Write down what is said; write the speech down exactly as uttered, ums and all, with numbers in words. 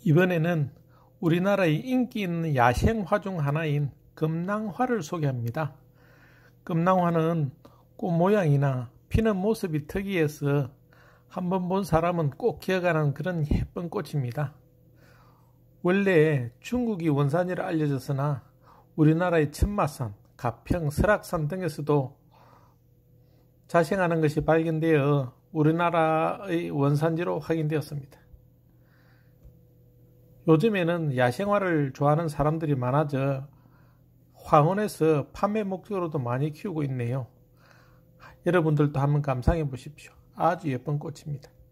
이번에는 우리나라의 인기 있는 야생화 중 하나인 금낭화를 소개합니다. 금낭화는 꽃 모양이나 피는 모습이 특이해서 한번 본 사람은 꼭 기억하는 그런 예쁜 꽃입니다. 원래 중국이 원산이라 알려졌으나 우리나라의 천마산, 가평, 설악산 등에서도 자생하는 것이 발견되어 우리나라의 원산지로 확인되었습니다. 요즘에는 야생화를 좋아하는 사람들이 많아져 화원에서 판매 목적으로도 많이 키우고 있네요. 여러분들도 한번 감상해 보십시오. 아주 예쁜 꽃입니다.